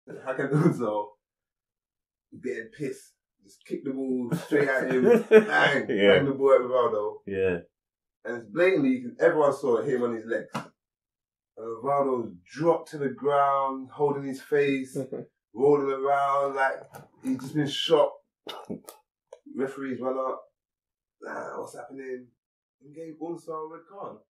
Hakanunzo getting pissed. Just kick the ball straight at him. Bang! Bang the ball at Rivaldo. Yeah. And it's blatantly, everyone saw him on his legs. And Rivaldo's dropped to the ground, holding his face, rolling around like he's just been shot. Referees run up. What's happening? And gave Unsa a red card.